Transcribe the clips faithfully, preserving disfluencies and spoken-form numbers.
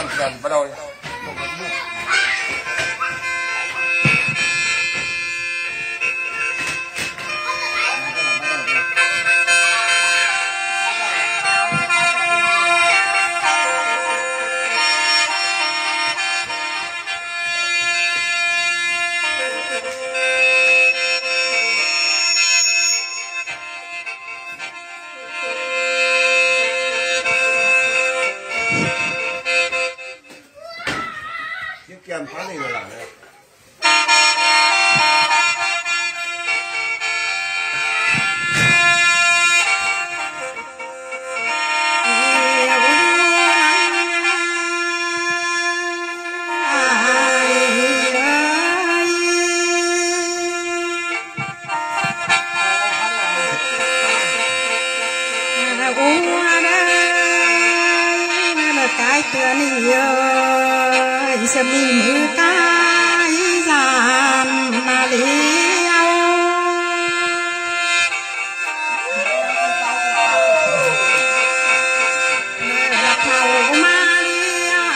dần dần bắt đầu kiềm phá này là này. Cái tiền yêu sẽ bị mưa cái giảm mà liêu là thầu mà liêu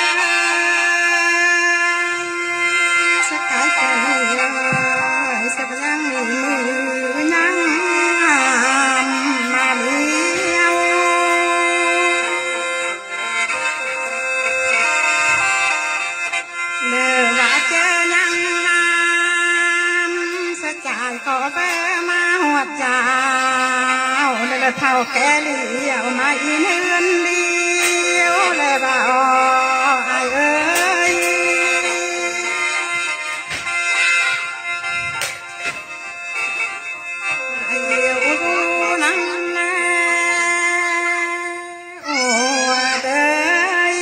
sẽ cái tiền yêu sẽ răng mưa nhang mà liêu có vẻ mà hoạt chào đây là thao kẻ liều mà in hương liêu để bảo ai ơi ai yêu nắng ô đời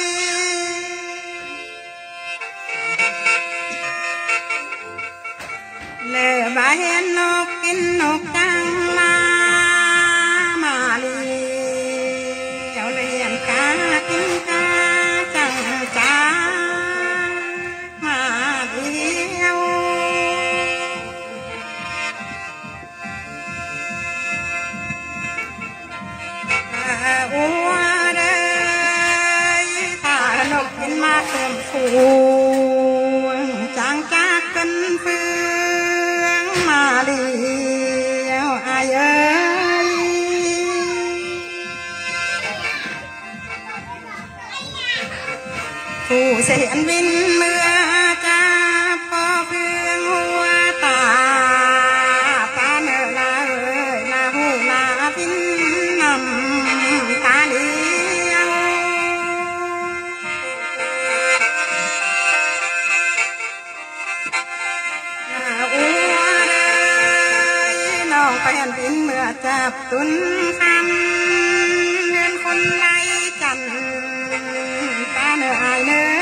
lệ bà hen nóc kinh nóc trăng la mà liều liền cá kinh cá chẳng cá mà liều à ua đây ta nóc kinh mà thèm phuông chẳng cá cân phương mà liều ai ơi phù sẽ hiện vinh mưa cha có phương hoa tà ta nợ là ơi là hù là vinh nằm ta liều là uaน้องไปหันบินเมื่อจับตุนคำเงินคนไล่จันตาเนื้ออายเนื้อ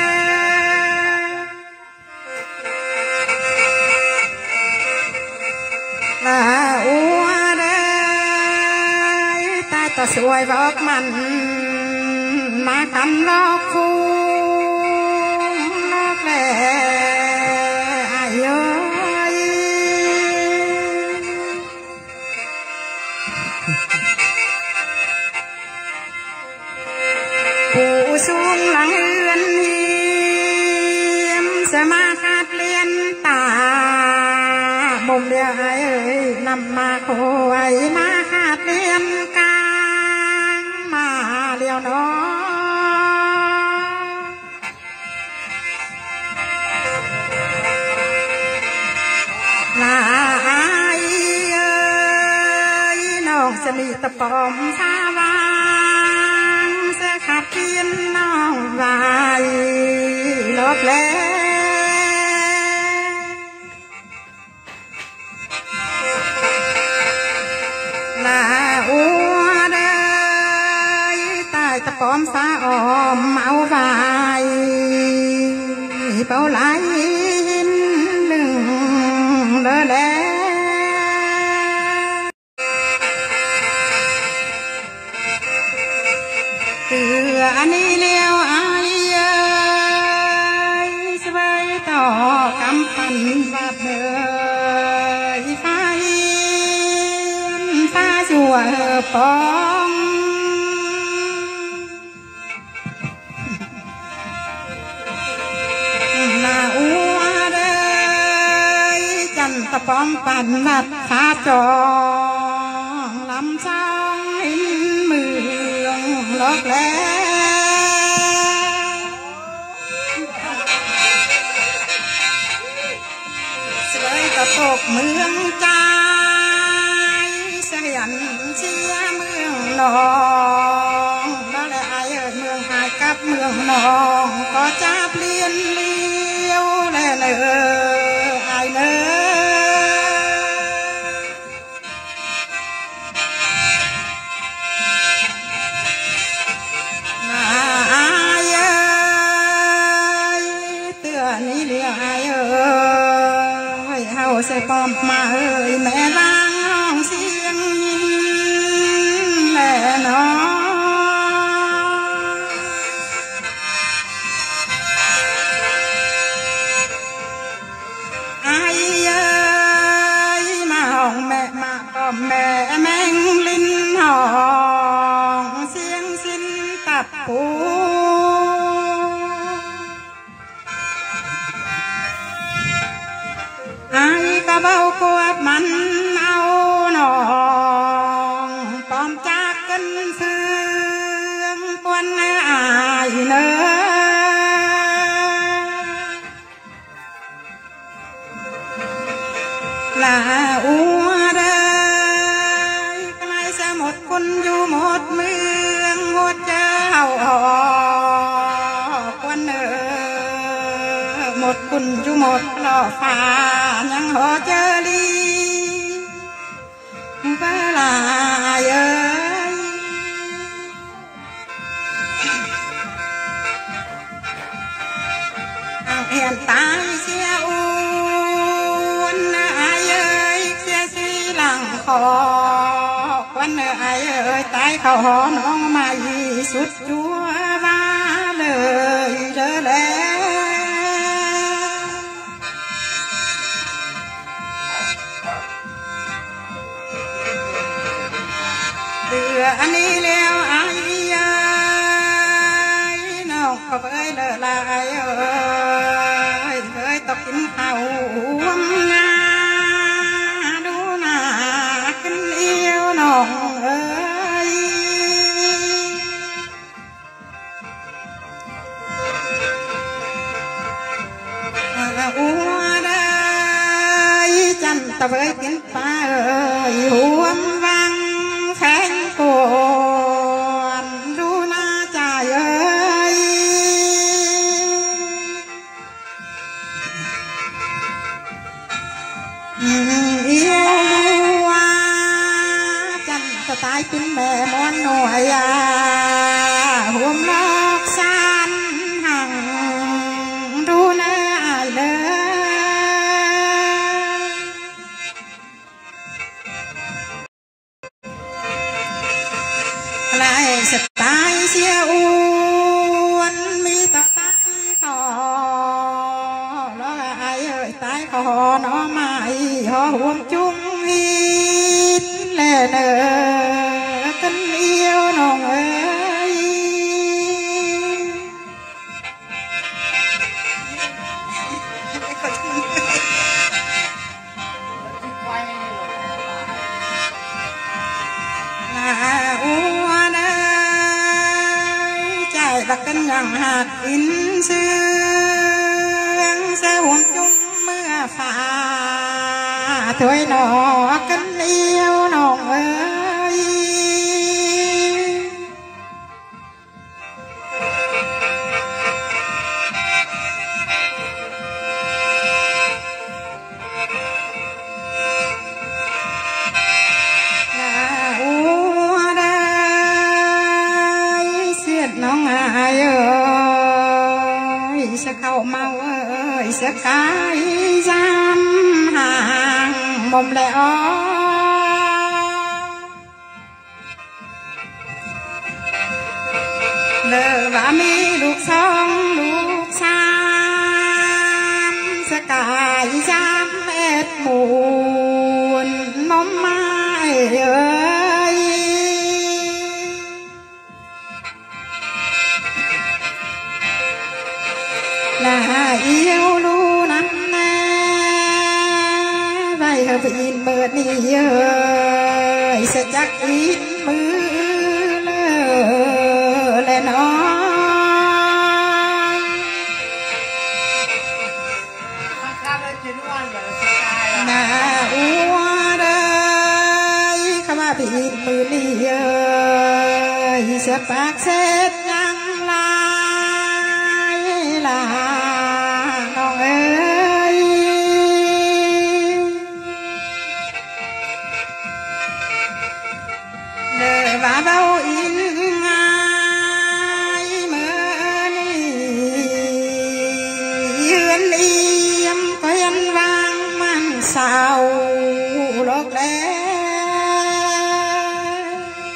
ลาอัวได้ตายต่อสวยบอกมันมาคำลอกคูลอกแหล่อายเอ้ยผู้สูงหลังเรือนเฮียมสมาคาดเลียนตาบ่มเดียวเอ้ยนำมาโคไว้มาคาดเลียนกลางมาเลียวน้อลาอายเอ้ยน้องจะมีตะปอมชาวาขับเพียนน้องวายลบแล้วลาอัวได้ตายตะปอมฟ้าออมเอาวายเป่าไหลหนึ่งเลอแล้วอันนี้เลี้ยวอายเอ้ยสบายต่อกำพันบาดเดือยฟ้าฟ้าชัวปองะป้อมปั่นวัดขาจองลำช่องหินเมืองลอกแล้วสวยกระตกเมืองใจเสียนเชียเมืองนองแล้วแหละไอ้เมืองหายกับเมืองนองก็จะเปลี่ยนเลี้ยวแลเนอไอ้เนอใส่ปอมมาเอ้ยแม่ล้างห้องเสียงแม่น้องไอ้เอ้ยมาห้องแม่มาปอมแม่แมงลิ้นห้องเสียงสิ้นตับปูไอ้กระเบ้าขวบมันเอาหนองปอมจากกันเสื่องควนอายเนอลาอัวเดยใครจะหมดคนอยู่หมดเมืองหมดเจ้าควนเนอหมดคุณจุหมดหล่อฟ้ายังหอเจอลีเวลาเอ้ยเห็นตายเสียอ้วนไอ้เอ้ยเสียสีหลังคอควันไอ้เอ้ยตายเขาหอน้องมาอีสุดจัวว่าเลยเด้อแล้วเดืออันนี้แล้วไอ้เอ้ยน้องก็เอ้ยเลอะลายเอ้ยเคยตกกินข้าววงงาดูหน้าขึ้นเอี้ยวน้องเอ้ยอัวได้จันตะเว้ยกินปลาเอ้ยหัววังแข็งปวนดูหน้าใจเอ้ยเอี้ยวว่าจันตะตายกินแม่มอนหน่วยหัวมอกสันหังดูหน้าเด้อลายสไตล์เสียอ้วนมีตาตาคอแล้วไอ้เอ้ยตายคอน้อไม้หอห่วงจุ้งหินแลเนอกันเอี้ยวน้องเอ้ยบักกันยังหากอินเสื่องเสียห่วงจุ้งเมื่อฟ้าถอยหนอกันเลี้ยวน้องเอ้ยน้องอายเอ้ยจะเข้าเมาเอ้ยจะกายจำห่างบ่มแล้วเลิกว่ามีลูกสองลูกสามจะกายจำเอ็ดหมูนมอมไม้เอ้ยลาเอี้ยวลูน้ำแน่ใบเฮอปีนเบิดนี่เอ้ยเสจักอีนมือเลอและน้องนาอัวเลยขมาปีนมือนี่เอ้ยเสียปากเสร็จยังลายลาน้องเอ้ยเด้อว่าเบาอินง่ายเมื่อนี้ยืนเอี่ยมก็ยังวางมันเศร้าโลกแล้ว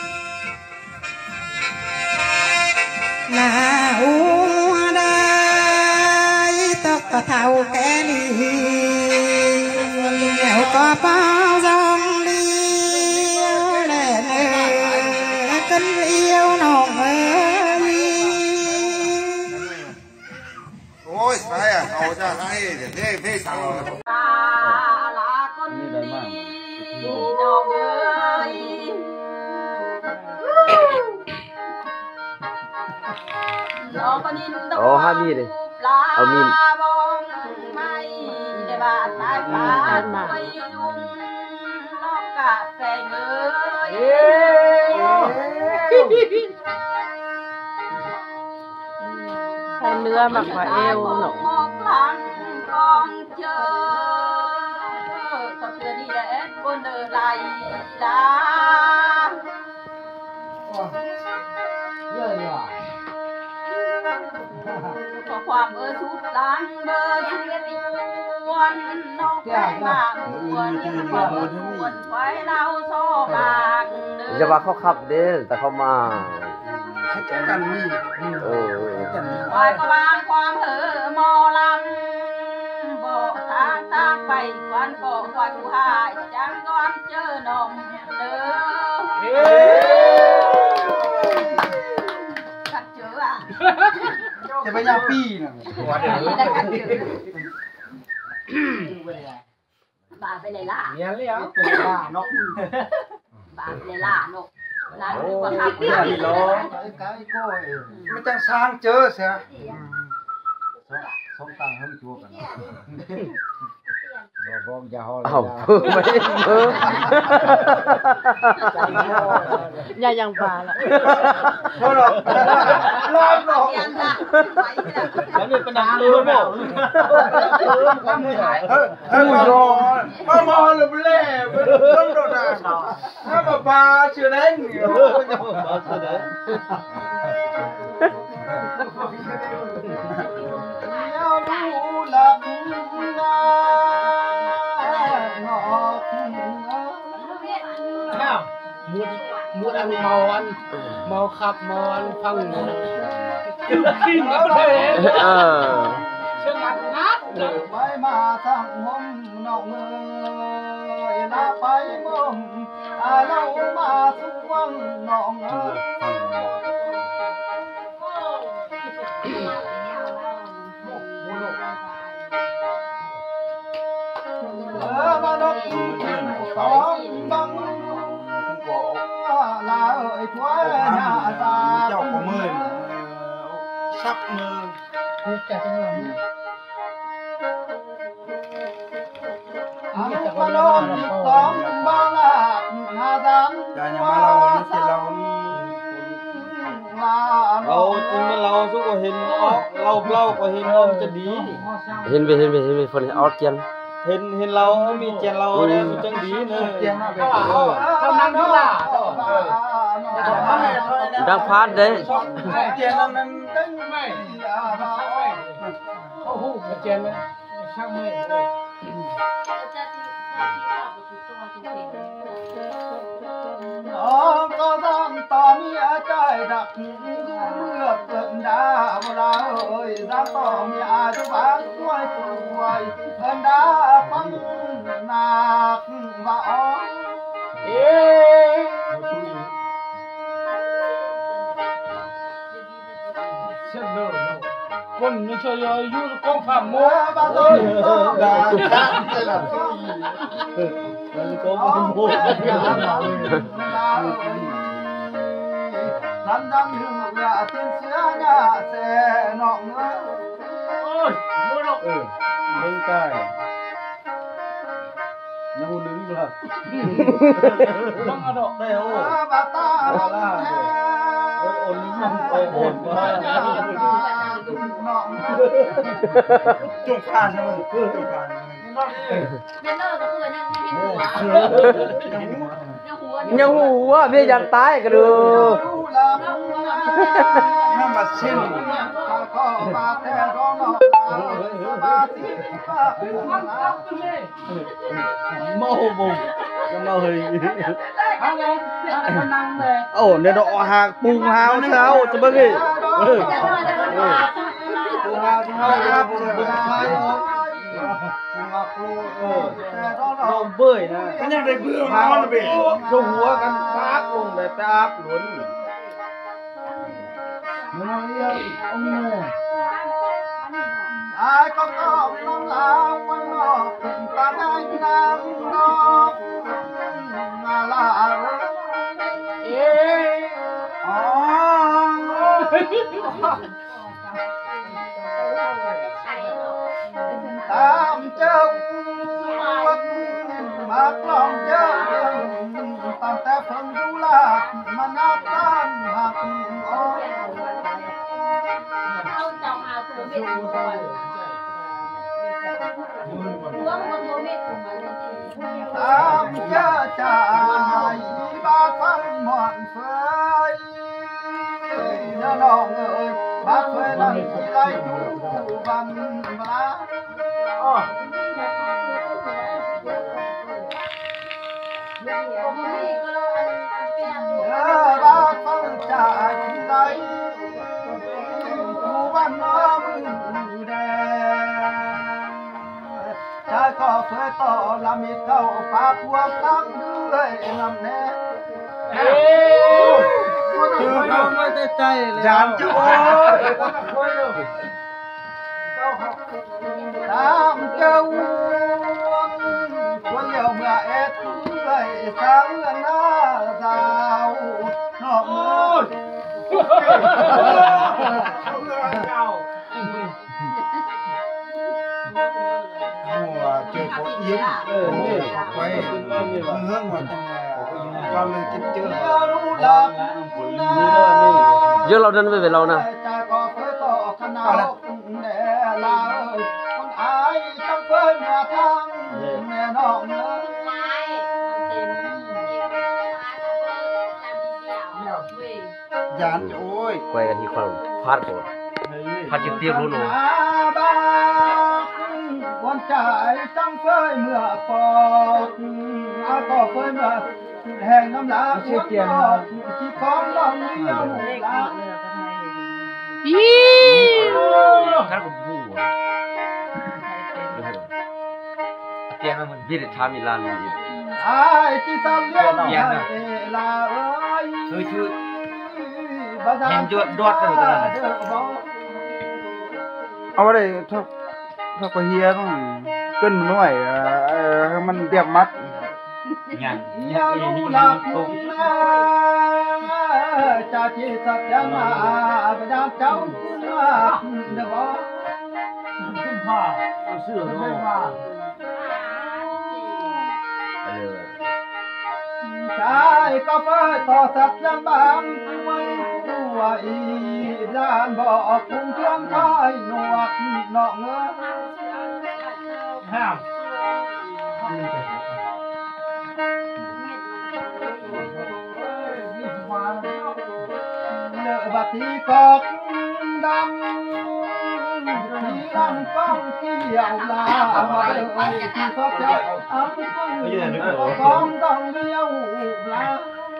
นาอัวได้ตกกระเท่าแก่นี้เดี๋ยวก็เป้าจงเลี้ยวแลเนื้อกันเลี้ยวน้องเอ้ยโอ้ยไปอ่ะเอาจะให้เดี๋ยวเพ่เพ่สั่งเราเลยตาลาคนดีน้องเอ้ยน้องคนนี้ต้องโอ้ห้ามีเลยเอามีดบองไม่ได้บาดตายปานไปยุงนอกกะแฟเอ้ยใช้เนื้อมากกว่าเอวหนกมอกหลังกองเจอก็เพื่อนี่แหละบนเดินไหลลาขอความเออทุกหลังเบอร์ชวนนอกไปมาหวนความหวนไว้เราโซ่บางเดิจะว่าเขาขับเด้แต่เขามาจังกันนี่เออไว้ก็วางความเหอมอลำบอกทางทางไปวันก็คอยผู้หายจังก่อนเจอนมเด้อขัดเจออ่ะจะไปยาปีน่ะได้ขัดเจอบ้าไปเลยล่ะเนี่ยเลยอ่ะเป็นบ้าเนาะบ้าไปเลยล่ะนกล่ะดูว่าขับพี่โลไอ้กายก็เองมันจังสร้างเจอเสียสองตังให้ชัวกันบ่บ่อย่าฮอลอ้าวเพิ่มไม่เพิ่มอย่ายังปลาละพอหรอกรอบหรอกยันละไปแล้วแล้วนี่เป็นนักเรือบ่ล่ำหายเฮ้ยเฮ้ยรอมามาเลยเล่เป็นต้องโดนอ่ะถ้ามาปลาเชื่อได้เหนียวจะมาปลาเชื่อได้หลับนาหนอกมุดมุดอันเมาอันเมาขับเมาอันฟังกินแล้วเลยเออเชื่องัดงัดเลยไปมาทางมุมนอกเมืองลาไปมุมอาเรามาทุกวันน้องเอ๋ยเออมานกสองบังลาเอ๋ยถ้วยหน้าตาเจ้าของมือชักมือนี่แกจะเงินอันมาลงติดต้องบาลาหาดันอย่าอย่ามาเรานี่เป็นเราเราจริงเราสุกเห็นเราเราก็เห็นเราจะดีเห็นไปเห็นไปเห็นไปคนเอาเกียงเห็นเห็นเรามีเจนเราเนี่ยมันจังดีเนอะเจนแบบกำลังทุล่าดังพาดเด้เจนนั้นตั้งไม่เขาหูมาเจนเลยช่างไม่อ๋อก็ต้องตอนนี้ใจดักเมื่อเกิดดาวเราเอ้ยรักต่อมีอาจุบานช่วยช่วยเอินดาฟังนักว่าอ๋อเอ๊ะเช่นเดิมคนนี่เฉยอยู่กองผ่าโม่บ้าต้นดาจันเลยล่ะมันก็มันพูด lần lần hương nhà tiên sữa nhà xe nọ nữa ôi mua đâu ừ nâng cài nhau đứng rồi băng độ đây ô bà ta là ổn đứng ổn ổn quá nọ chung phan thôi chung phan bên đó có người đang điหัวยังหัวยังหูว่าพี่ยันตายกันดู nó mà xin có bà thế đó nó bà tí màu bùng cái màu hình ồ để độ hàng bùng hào sao cho bác đi bùng hào bùng hào bùng hào nó bơi nè cái nhà này bơi nó bị dùng húa căn phát luôn để ta áp luôn ông này ai có có lòng lao quân nó ta ngay nam nó mà là ê tam châu bác lòng châu tam ta phân du lạc mà nát tan hạt ô không chồng áo của mình rồi uống một tô mít của mình tam chớ trải ba phân mọn phơi nhớ lòng ơi bác phơi này chỉ lấy chú văn lá nhớ ba phân trải chỉ lấy chú văn nó mừng đèn trái có phơi to làm ít câu phá buông tăng đuôi làm nè chưa không nói tay tay dàn chú ơi tam châu có nhiều ngại ép người sáng gần nó rào nó ơi mùa chơi có yếm quay hướng mà con mình chích chưa giờเราเดินไปเป็นเรานะ dàn ôi ไปกันที่คนพาดก่อนพาดจิตเตียบรู้หนู con trai trắng phơi mưa phọt à có phơi mưa hèn năm lá chia tiền chỉ có lòng yêu lá ข้าก็พูดเตียงมันวิริธามิลานนี่ ai chỉ sao liên là ơi คือชื่อเห็นดวดกันเลยเอาอะไรถ้าถ้าไปเฮียต้องขึ้นหน่อยมันเปียกมัดยังอย่ารู้หลักจะที่สักยังมาประจำเจ้าเดี๋ยวขึ้นผ้าเอาเสื้อลงมาเออใช่ก็เปิดต่อสักยังบางตัวอีด้านบอกคงเครื่องคอยหนวดหนองเงือห้ามเลอะบัดที่กอกดำที่ลำก้องเกี่ยวลามาเลยที่ซอกเจ้าอ้ำกุ้งก้องต้องเลี้ยวลา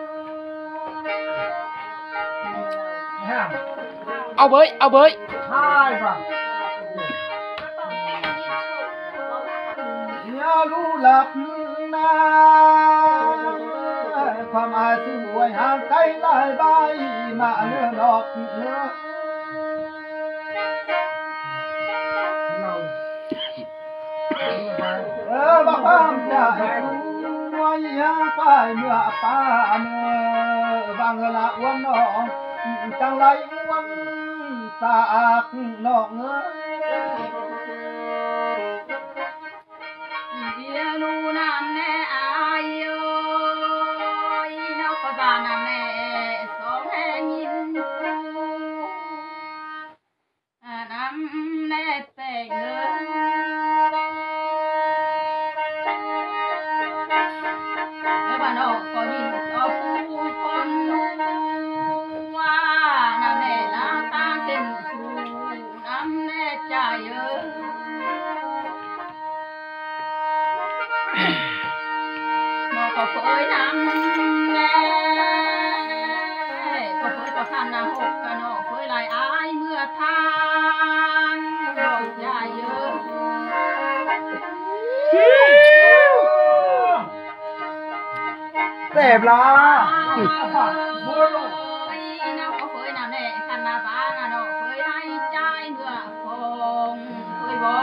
ห้ามเอาเบยเอาเบยใช่ป่ะอย่ารู้หลับนะความอาสวยห่างไกลหลายใบมาเนื้อดอกเนื้อเออบักความใจว่ายังไปเมื่อป้าเมื่อบางละวันน้องจังไรวันตากน้องเอ้ยเดียวนูน้ำแน่อายโยนกตาน้ำแน่สองแห่งยินน้ำแน่แต่เงินแล้วบ้านนอกก็ยินต่อผู้คนว่าน้ำแน่น้ำตาเส้นสูน้ำแน่ใจเยอะมอก็เฟยน้ำแน่ก็เฟยประพันน้ำหกกันนอกเฟยลายอายเมื่อทางบอกใจเยอะเต็บละบัวลงน้ำก็เฟยน้ำแน่ขันน้ำฟ้าน้ำนอกเฟยให้ใจเมื่อคงเฟยบอก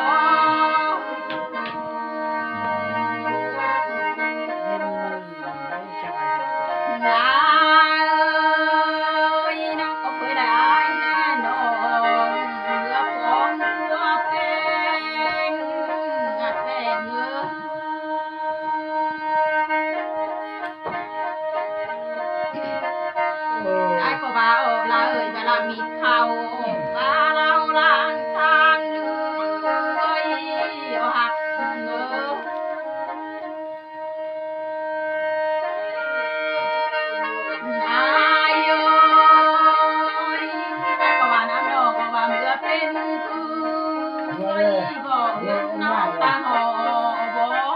ลายน้องก็เคยได้แน่นอนเมื่อพองตัวเพลงงัดแป้งเนื้อได้ก็บ่าวลาเอ่ยเวลามีเขาตาเราล้างทางเนื้อยเอาหักเนื้อ อายโยยแต่ก็ว่าน้ำดอกก็ว่าเมื่อเป็นคือบอกน้องตาหอบอก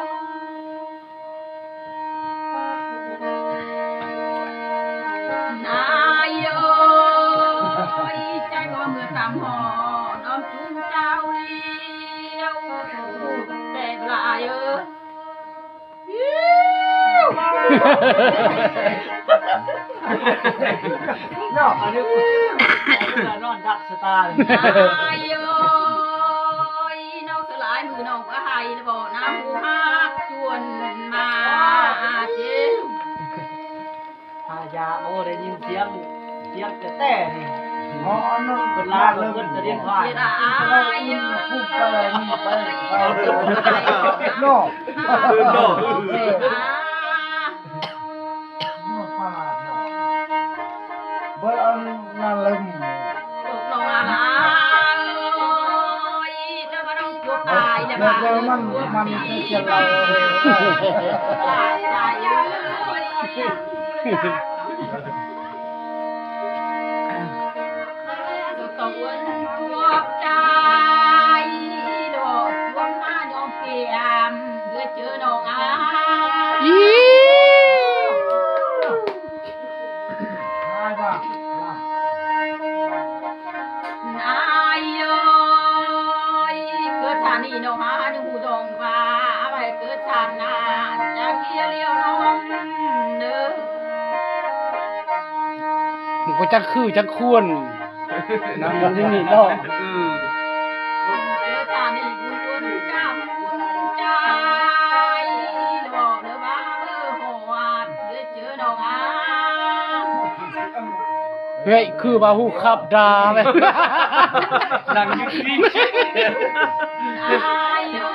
อายโยยใจก็เมื่อตามหอน้องจุ้มเจ้าเลี้ยวแต่ลายเออเนาะอันนี้นอนดักสตาร์อายโยยน้องสลายมือน้องก็ให้แล้วบอกน้ำหูฮักชวนมาเจ้าหายาโอ้ได้ยินเสียงเสียงแต่แต่นี่อ๋อนั่นเป็นลาเพิ่นจะเรียนว่าเสียดายเยอะพูดไปนี่ไปเนาะโน่มาฟาดเนาะเบิ่งนั่นลืมลูกน้องอะไรแล้วมาต้องจุดตายแล้วแล้วมาก็มันมันจะเราตายตายเยอะต้องวันรอบใจดอกดวงหน้ายอมเปียมเพื่อเจอน้องอาใช่ป่ะนายโยยเกิดชานีน้องหาในหูดองว่าไปเกิดชาติหน้าจะเกี่ยวเลี้ยวน้องเด้อมันก็จักคือจักควรนั่นนี่นี่เนาะอืมเกิดชานีบุญกรรมใจบอกเลยว่าเออหอดเดี๋ยวเจอน้องอาเฮ้ยคือว่าฮู้ขับดาไปนั่งอยู่นี่นายโย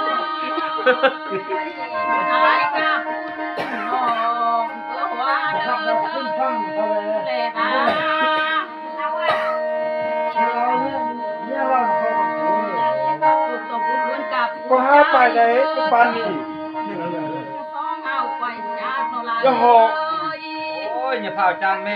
นายกับน้องเพื่อว่าเดินเธอฟังเขาเลยเลยมาเราเนี่ยเราเขาก็คุยตกบุญวนกับก็หาไปไหนก็ปานนี้ท้องเอาไปจากโนราอย่าหอกโอ้ยอย่าพาจางแม่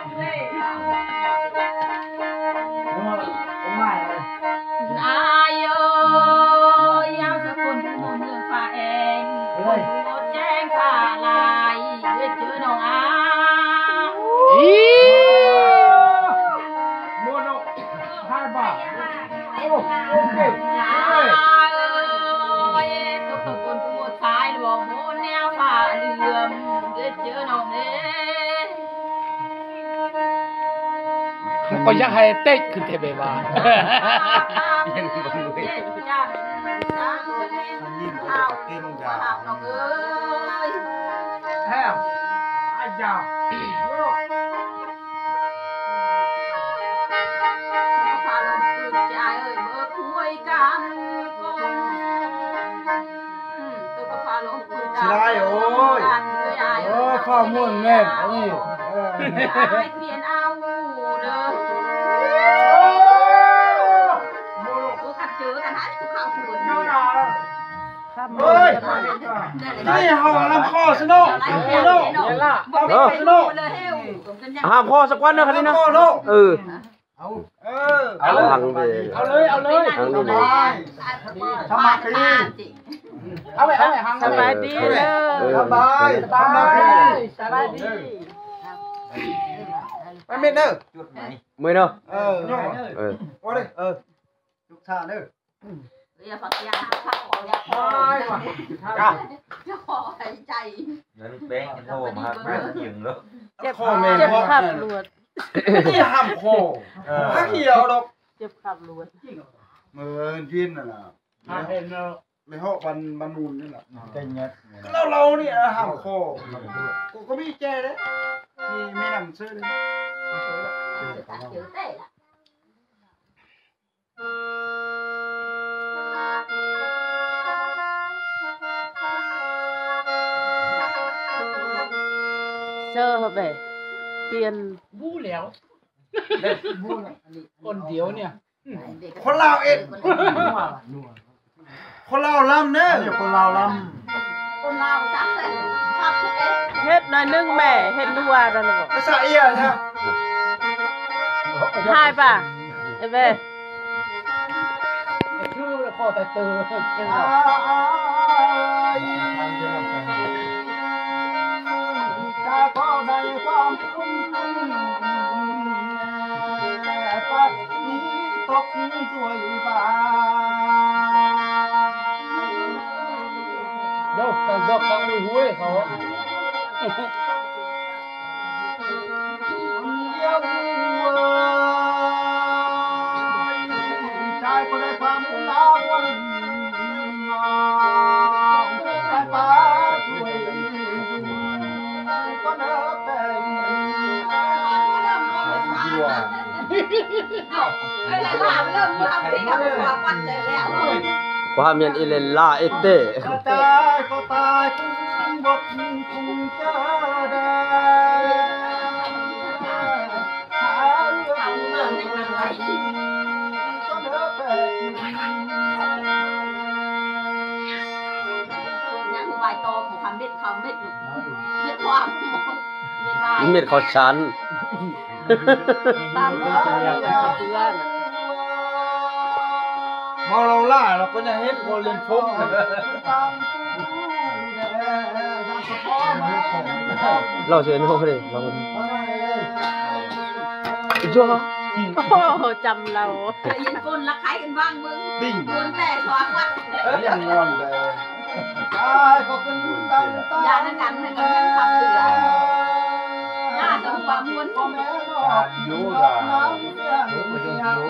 ไม่นายโยยาวสกุลผู้เมืองฟ้าเองคนหัวแจ้งฟ้าลายเพื่อเจอน้องอาอีโมโนห้าบาทโอ้โอเคลายตกตกคนผู้หมดสายหลวงโมแนวฟ้าเหลื่อมเพื่อเจอน้องเด้ก็อยากให้เต๊กขึ้นเทเบว่ายังบ่รู้เย็นจังสังเล่นข้าวกินดาวน้องเม่วนแม่นี่ให้เปลี่ยนเอาเด้อกูขัดเจอกันนะกูเข้าหัวนี่เฮ้ยนี่เฮาลำคอซะเนาะโลกบอกไม่ไปโลกเลยเฮ้ยห้ามพ่อสักวันนะคันนี้นะเออเอาเออเอาทางไปเอาเลยเอาเลยทางนี้เลยสมัครดีเอาไปเอาไปหังสบายดีเด้อสบายสบายสบายดีไปเม็ดเด้อมือเนาะเออเออโอ้ยเออลูกชาเด้ออย่าฝักยาพักของยาคอจะขอหายใจนั่นแป้งโทรมาแป้งยิงแล้วเจ็บเจ็บขับรวดนี่ห้ามคอถ้าเหี่ยวดอกเจ็บขับรวดมือพินน่ะนะเห็นแล้วไม่ฮอกบันบันนูนนี่แหละใจเงี้ยเราเรานี่ห้ามคอกูก็มีแจเด้มีมีหนังซื้อเลยเดี๋ยวเตะละเจอเหรอเบเปลี่ยนบู้แล้วคนเดียวเนี่ยคนลาวเอ็ดคนลาวลำเนี่ยคนลาวลคนเราจักเลยชอบเอ๊ะเฮ็ดหน่อยนึงแม่เฮ็ดรัวนั่นน่ะำภาษาเอียนะบ่หายป่ะเอ้เบชื่อข้อแต่เตอร์ยังดอกชาก็ได้ความคุ้มปัดนี้ตกสวยฟ้าเดี๋ยวกันบอกกันอุ้ยหุ้ยเขาเดียวชายก็ได้ความคุ้มลาวันไปป้าช่วยก็เลิกแต่งเวลาล่าเริ่มทำที่กับความปันใจแล้วความยันอิเลนล่าเอเต้ก็ตายก็ตายคุ้มบทคุ้มเจอแดงหาเรื่องเมืองในมันไว้ก็เลิกแต่งยังใบโตของคำเม็ดคำเม็ดอยู่เม็ดความเม็ดลายเม็ดเขาชันตามเพื่อนเพื่อนมองเราล่าเราก็จะเฮ็ดบอลเลนฟุ้งเลยเราเชิญเขาเลยเราจ้าโอ้โหจำเราจะยินก้นละใครกันบ้างมึงก้นแต่สองวัดยังงอนเลยตายก็เป็นตันตายานั่นกันให้กันยังขับเรือหน้าจะหัวม้วนพ่อแม่ก็อยู่กับน้ำเสียงเสียง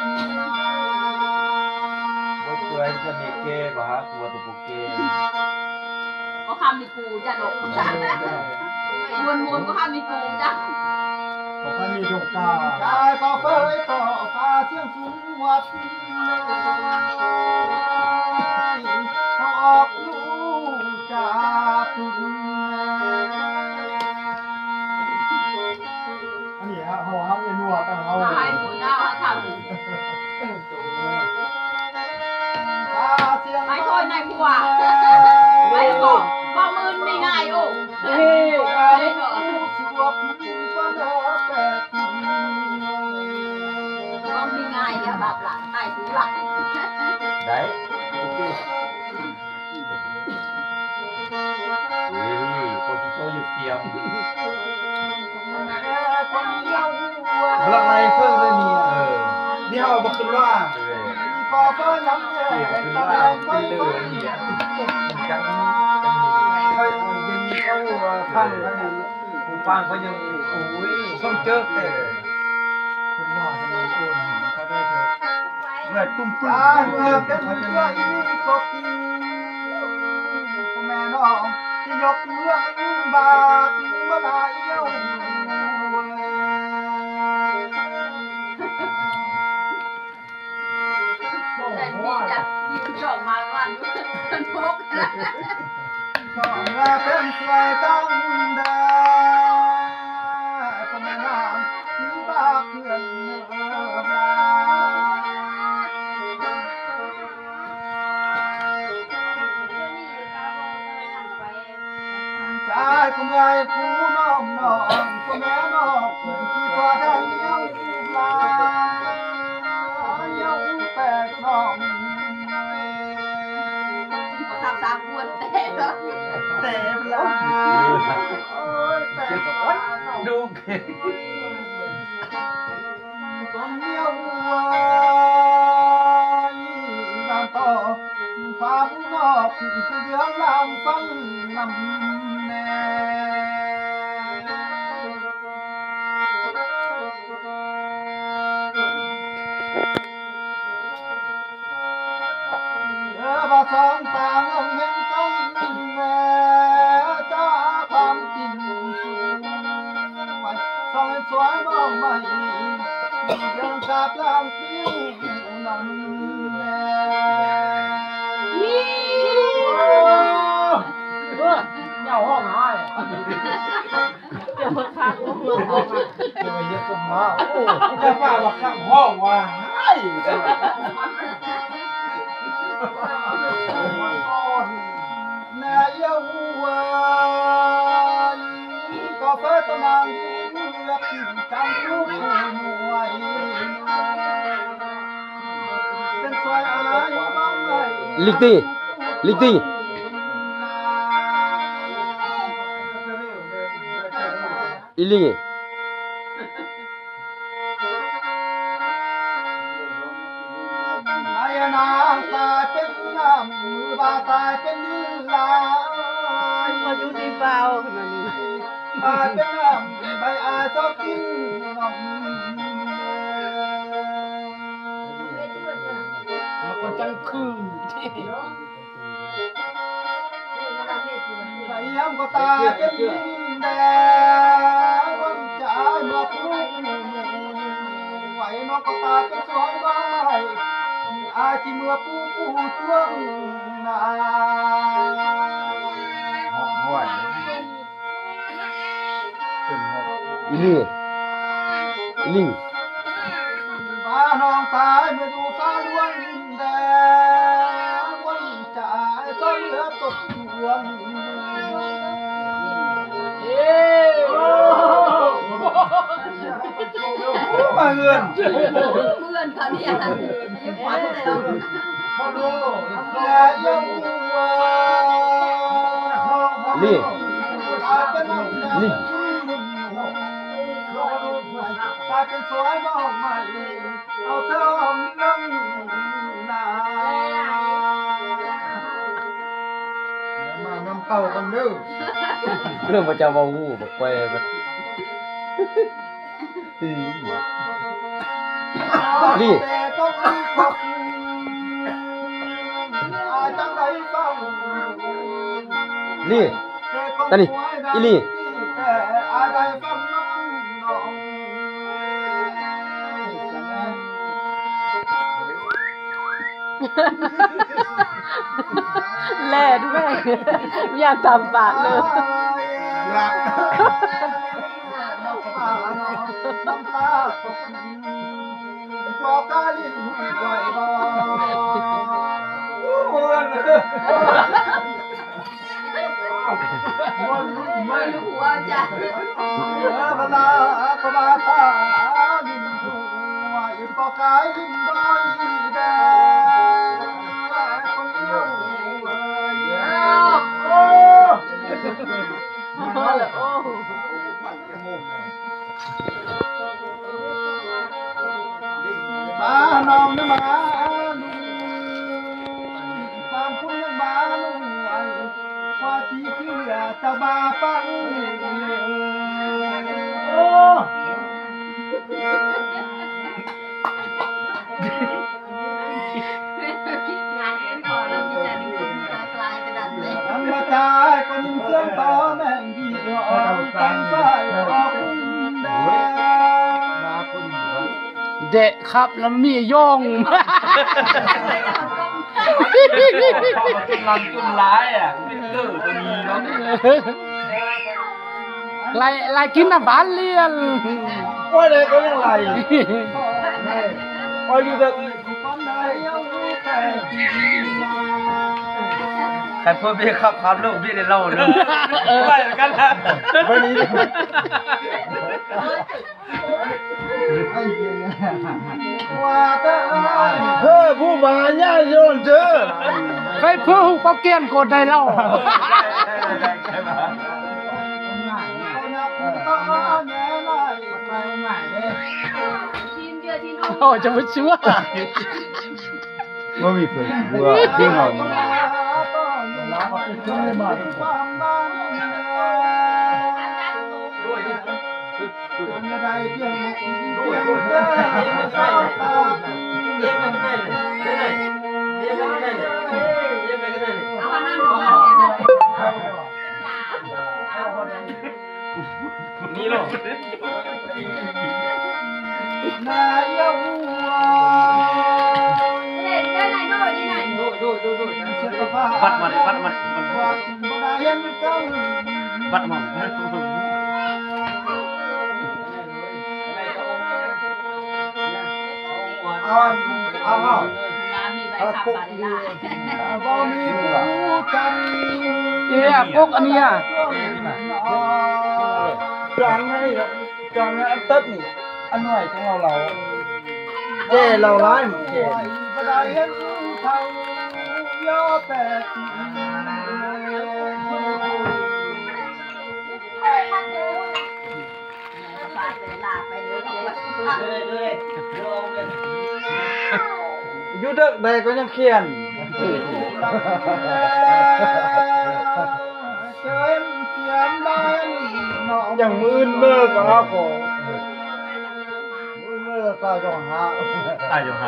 ว่าตัวไอ้จะมีเก้ป่ะฮะตัวตัวปุกเก้ก็คำมีกูจะดกม้วนม้วนก็คำมีกูจ้ะขอให้มีดวงตาตายก็เฟยต่อฟ้าเสียงสูงวัดเขาออกลูกจากอันนี้ฮะเขาห้ามยันนัวตั้งเอาตายหัวหน้าทำไม่ค่อยในผัวไม่ก่อนก็มืนไม่ง่ายโอ้เฮ้ยก็ไม่ง่ายเนี่ยแบบหลังใต้ถูหลังได้คนที่โตอยู่เทียมพลังในเพิ่งเลยมีเออนี่เขาบอกขึ้นว่าเออขอเพิ่มน้ำเสียงคือตาว่าไม่เป็นเลืเลืออดเนี่ยจังเคยยินเขาฟังแล้วเนี่ยผู้ฟังเขายังโอ้ยส้มเจิกเลยคุณว่าจะมาโอนเขาได้เลยเมื่อตุ้มตุ้มเมื่อเป็นเมื่ออีกบแม่น้องที่ยกเมื่อบาดเมื่อลายเย้าแต่มีจัดยิ้มจอกมาวันมันพกนะก็ว่าเป็นสวยตั้งเดิมก็ไม่นานที่บ้าเพื่อนเนื้อมาชายก็ไม่ผู้น้องน้องก็แม่น้องคนที่พอได้เลี้ยงลาเลี้ยงแปลกน้องทำสามขวดแต่แล้วแต่เวลาโอ้ยแต่วันดูก็เลี้ยวตามต่อฟ้าผู้นอกคือเรื่องลางฟังนำแน่บาสองต่างเห็นกันแม่จ้าความจริงสูงไว้สองสวยมองไม่ยังกาบยังปิ้วนั่นแน่เจ้าห้องหายเดี๋ยวมาคักลูกเมืองออกมาจะไปเย็ดต้นมาโอ้แค่ป้าว่าข้างห้องว่าหายแน่เยาวันก็เปิดตำนานเลือกจังลูกผู้หน่วยเป็นสวยอะไรบ้างไหมลิกตีลิกตีอีลิงนายนางตายเป็นน้ำมือบาตายเป็นดินลายมาอยู่ที่เปล่าขนาดนี้ตายเป็นน้ำใบอาชอบกินน้ำแล้วก็จังคืนใบยำก็ตายเป็นดินแดงวันจ่ายนกลูกไหวนกก็ตายเป็นสวนใบอาจิเมื่อปูปูช่วงนาห้วยอีลิงอีลิงบ้าน้องตายเมื่อดูฟ้าดวงแดงวันจ่ายต้องเหลือตกดวงมาเงินเมื่อนเขาเนี่ยยังขวัญเลยเราเขาดูแลยังวัวลิงลิงตายเป็นสวยมองใหม่เอาเธออมนั่งนามาน้ำเก่ากันดื้อเรื่องประจำวันงูบอกไปแบบตีลิงลิงตอนนี้อีลิงแล่ด้วยอยากทำปากเลยอยากน้ำตาน้ำตาบอกกาลินไว้บ่เหมือนไม่รู้หัวใจเออเวลาก็มาตาลินดูไว้บอกกาลินไว้แดงคนเดียวเอ้ยโอ้โอ้ละโอ้มาน้องนะมาลุงตามคุณนะมาลุงว่าที่คือตะบาปังโอ้งานเอ็นพอแล้วมีแต่ดึงกลายเป็นดันเลยทั้งมาตายก็ยิ่งเสื่อมต่อแม่งดีออกตั้งฝ่ายออกแดงเด็กครับแล้วมีย่องจุนลังจุนร้ายอ่ะไม่เกิดตัวนี้เนาะไล่ไล่กินน้ำบานเลียนว่าเลยก็ยังไรพออยู่แบบใครเพิ่มพี่ครับครับลูกพี่ได้เล่าเรื่องไปกันนะวันนี้เฮ้อผู้บาญ่าโยนเจอใครเพื่อหุบป๊อปเกียนกดได้เล่าโอ้จะไม่เชื่อว่ามีเพื่อนว่าจริงเหรอนี่หรอนายวัวบัดมาเลยบัดมาเลยบัดมาเอาเอาเอาน้ำนี่ใบขับมาได้บ่มีผู้กันเอ๊ะพวกอันเนี้ยจังให้จังอันตัดนี่อันหน่อยของเราเราเจ้เราร้ายเจ้บ่ได้เห็นเขายอแปดอยู่เด็กใดก็ยังเขียนอย่างมือเมื่อก็ครับผมมือเมื่อก็ต้องหาตายอยู่ฮะ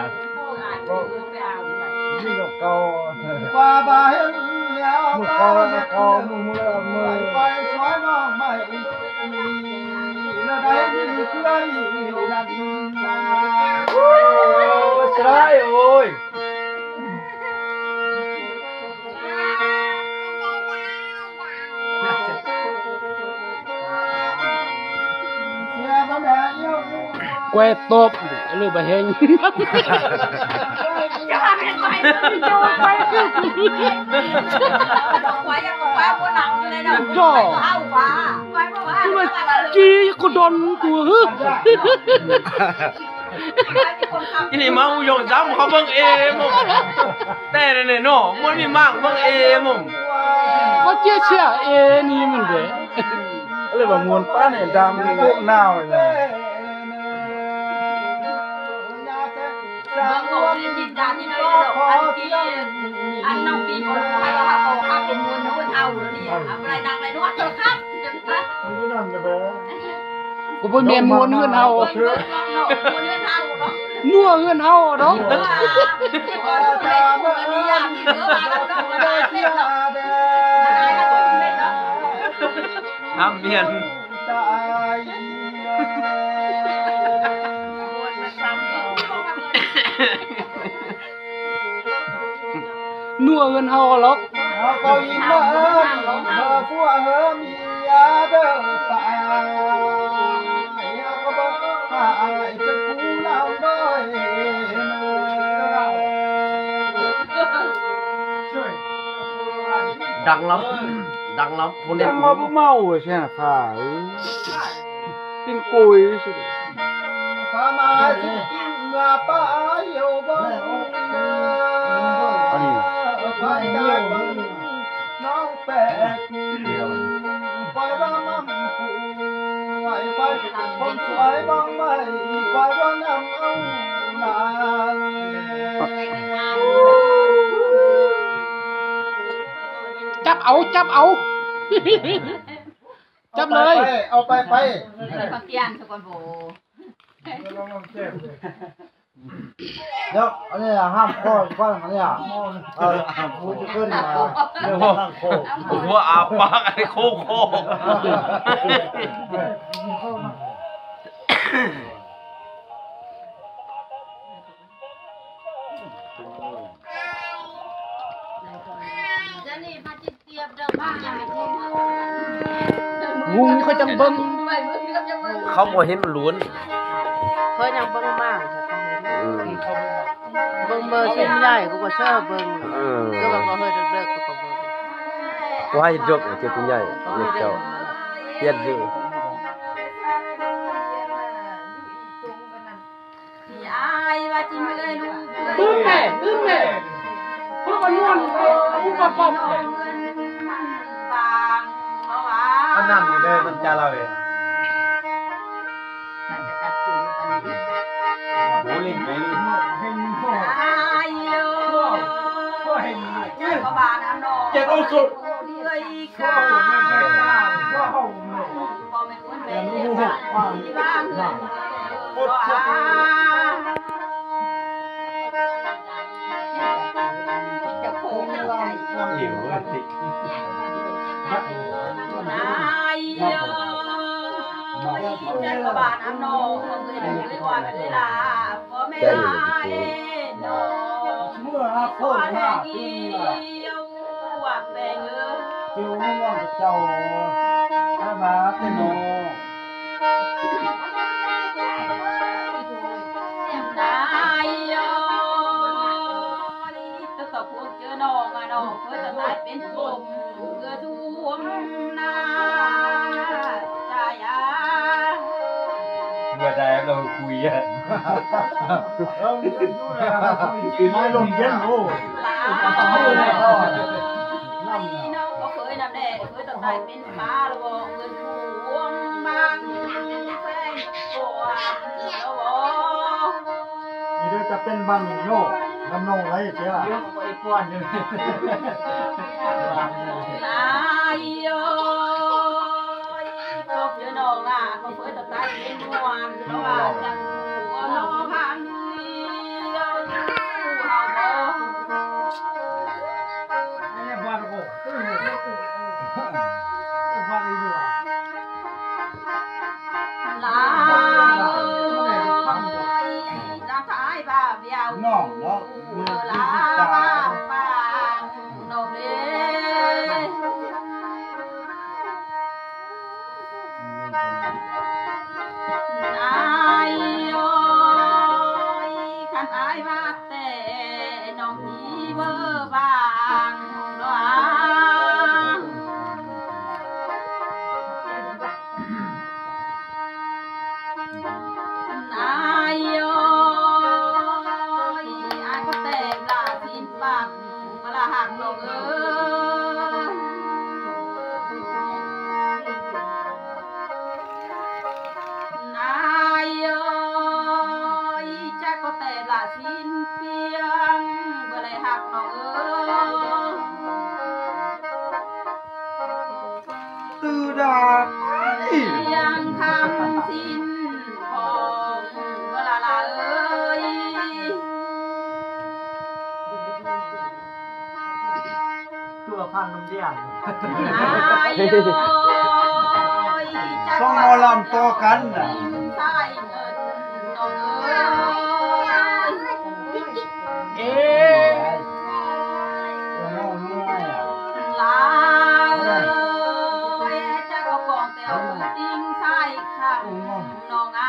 นี่ดอกเก่าฟ้าบานแล้วมือเก่าเก่ามือเมื่อมือไปสวยน้องไม่แล้วได้ดีเคยนั่นนาโอ้ใช่โอ้ยแกวตบลูกไปเฮงจะมาเป็นไปโยนไปดอกไม้ยังดอกไม้บนหลังเลยเนาะเข้าฟ้าไม้บอกว่ากี้กูโดนกูฮึที่นี่มาอุโยงจ้ำเขาเบิ่งเอมึงแต่เนี่ยเนาะมันมีมากเบิ่งเอมึงก็เจี๊ยเชี่ยเอนี่มันเด้อะไรแบบมวนป้าเนี่ยดำพวกหนาวเลยบางคนเรียนดินดานนี่เลยดอกอันที่อันน้องปีบอลให้เราโตข้าเป็นมวลนู้นเอาหรือเนี่ยอะไรนางอะไรนู้นครับกูเป็นเมียนมวนเงินเฮาเงินเงินเงินเท่าเนาะนัวเงินเฮาเนาะเออก่อนดูเลยดูกันนี่อย่างนี้เออมาแล้วเนาะมาเล่นเนาะอะไรนะตัวเล่นเนาะทำเมียนนัวเงินเฮาหรอกก็ยิ้มเออเธอฟัวเฮมียาเด้อป่าอยากก็บอกหายเป็นผู้เล่าด้อยดังล้ำดังล้ำคนเดียวมาเมาใช่ไหมฝ่ายกินกุยสิทำไมกินเงาป้าอยู่บ้านอันนี้ฝ่ายใจบ้านน้องแปะฝ่ายบ้านมั่งฝ่ายฝ่ายคนสวยบ้างไม่ฝ่ายบ้านน้ำเอาหนาจับเอาจับเอาจับเลยเอาไปไปพักเที่ยงสักวันโบเดี๋ยวอันนี้ห้ามข้อข้ออันนี้เออพูดขึ้นมาเรื่องห้ามข้อหัวอาปากไอ้โคโคเงูเขาจังเบิ้งเขาบ่เห็นมันล้วนเพิ่นยังเบิ่งมากอืมเบิ่งเบอร์ชิ้นใหญ่กูก็ชอบเบิ่งอืมก็แบบว่าเฮ้ยเด็กๆกูก็เบิ่งกูให้ยกเจ้าตัวใหญ่เล็กเจ้าเฮ็ดอยู่ยายว่าจิมื้อลูกตื้นแม่ตื้นแม่เพิ่นก็นวลกูก็ปอบบางเพราะว่าอันนั้นอยู่เลยมันจะเราเองโบลิ่งโบลิ่งอายโยเจ้าก็บานอันนอกเจ็ดเอาสุดเอ้ยข้าบ่แม่นคนแม่ที่บ้านเงินบ่อาจะโคงใจหิวเลยตินายโยเจ้าก็บานอันนอกเอ้ยเอ้ยว่าเวลาบ่แม่นายโนเมื่ออาโคว่าตรแห่มาง กอียวว่าแบ่งเอ้ยจิวมึงว่าเจ้าถ้ามาเตโนนายโยตึกตะพวกเจอน้องอะน้องเพื่อจะตายเป็นกลมเพื่อท่วมนาใจอ่ะเมื่อใดเราคุยอ่ะเราอยู่ในไม่ลงเย็นโอ้ลาน้องก็เคยนำแน่เพื่อจะตายเป็นฟ้าแล้วบอกเพื่อท่วมบางแฟนตัวแล้วบอกนี่เดี๋ยวจะเป็นบังโยกน้ำนองไรเจ้าไอ้ก้อนอยู่นายโยจบเยอะน้องอ่ะเขาเพื่อจะตายเป็นนวลเพราะว่าจังหัวน้องพันเดียวเอาบ่เนี่ยบ้านโอ้บ้านอีดูอ่ะลาจะขายบ้าเบี้ยวน้องเนาะลาบ้าป้าน้องเด้นายโยขันอายมาแต่น้องจีเบอร์บางเนาะนายโยอายก็แต่ลาสินบักกะละหักน้องเอ้ยนายโยจะก็แต่ละสิ้นเปียงบ่ได้หักน้องเอ้ยตื่นดาเปียงคำสิ้นของบ่ละละเอ้ยตัวพันน้ำเดียงนายโยจะต้องมอลำต่อกันน่ะใส่เงินน้องเอ้ยเอ๊ะตัวน้องน้อยอ่ะลาเอ้ยจะก็กองแต่เอาติ้งใส่ข้างน้องอา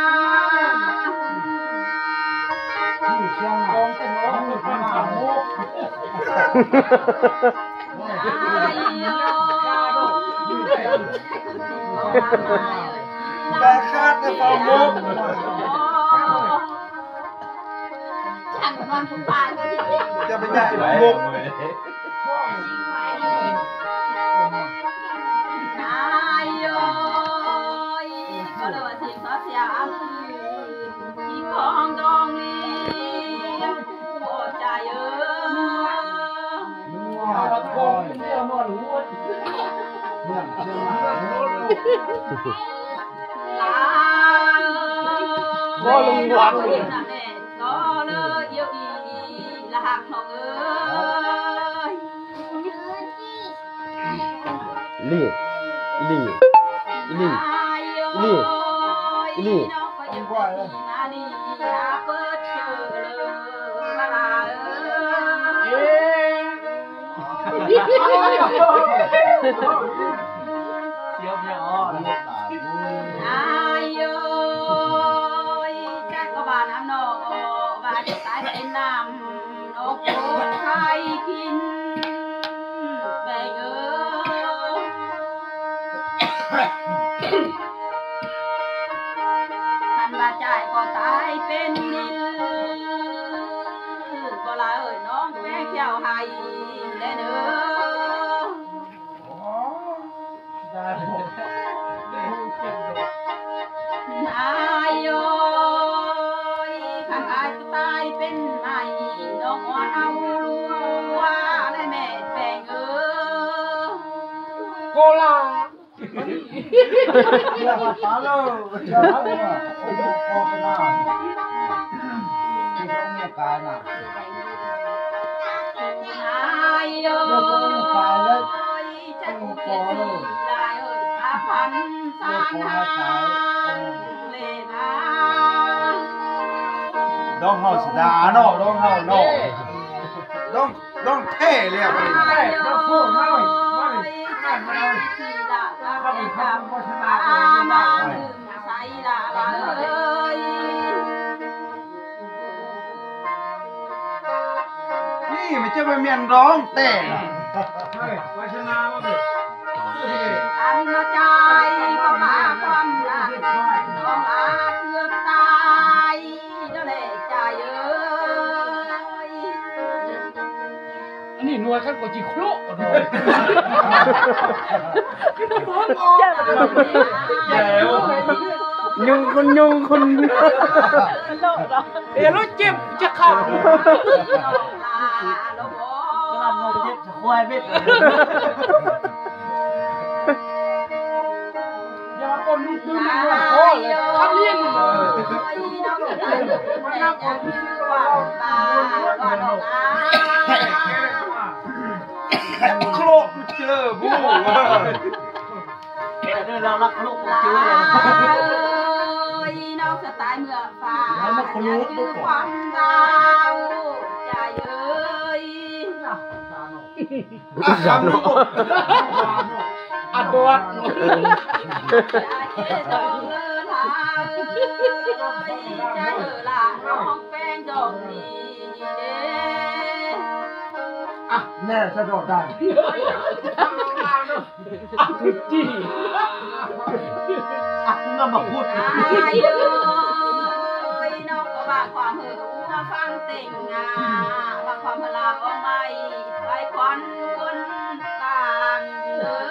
ที่เชียงกองเป็นน้องเป็นหางมุกนายโยแต่คาดในฟองมุกช่างนอนคุณป้าก็ดีจะไปใหญ่ไหวมุกมือเลยนายโยก็เลยว่าสิ่งเขาเสียอันที่ของดองลีโอ้ใจเอ้ยนัวเอาละคทอองยเนื้อนวลหัวเมื่อเชียงมาลาก็ลงหวังเลยนะแม่ก็เลยเยอะอีละหักน้องเอ้ยลี่ลี่ลี่นี่นี่นี่น้องก็ยังว่ามาดีอยากเปิดเจอเลยเวลาเอ้เอ๊ยะเดี๋ยวเนี่ยอ๋อลูกตายอายโยจักก็บ้านน้ำนองบ้านตายเป็นน้ำนกโคนไข่กินแบ่งเออคันว่าใจก็ตายเป็นนิลก็ลาเอ่ยน้องแม่เจ้าให้แน่เด้อได้หมดนายโยขันอายตายเป็นไม้ดอกอ่อนเอาลัวและแม่แปลงเออโกลาเดี๋ยวมาตาเลยเดี๋ยวมาเนี่ยโอ้โหโอ้โหน่าที่ต้องเนี่ยกายน่ะนายโยจะอุเกียรติได้เอ่ยอาพันสางทางเลนาดองเฮาสดาเนาะดองเฮาเนาะดองดองเท่เลยอ่ะนายโยจะไปที่ละพระเอกามามาถึงใส่ละละเอ้ยนี่มันจะไปเมียนร้องเต้เฮ้ยไว้ชนะมาสิอันใจก็มาความรักน้องอาเกือบตายเจ้าเล่ใจเอ้ยอันนี้หน่วยขั้นกว่าจีโครโดยแจ๋วยุงคนยุงคนเอรเจ็บจะเข้าเจ็บจะควายเม็ดอย่าคนนุ่มดื้อมันหัวโคเลยทัดเลี้ยงโครกเจอบู๊เดี๋ยวเราลักโครกเจอเลยน้องสไตล์เมื่อฟ้าอยากยื้อความดาวใจเอ้ยจำลูกอัดตัวใจเจ็บต้องเลินหาใจเออละน้องแป้งดอกดีเด้แน่สะดวกได้อัดจี้อ่ะมึงก็มาพูดนายเอ้ยน้องก็ว่าความเหือมาฟังเต่งงาว่าความพลาก็ไม่ไปควันคนต่างเด้อ